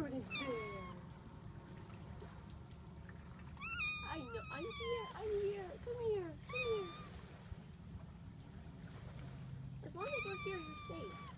Prudence Bear. I know, I'm here. Come here. As long as we're here, you're safe.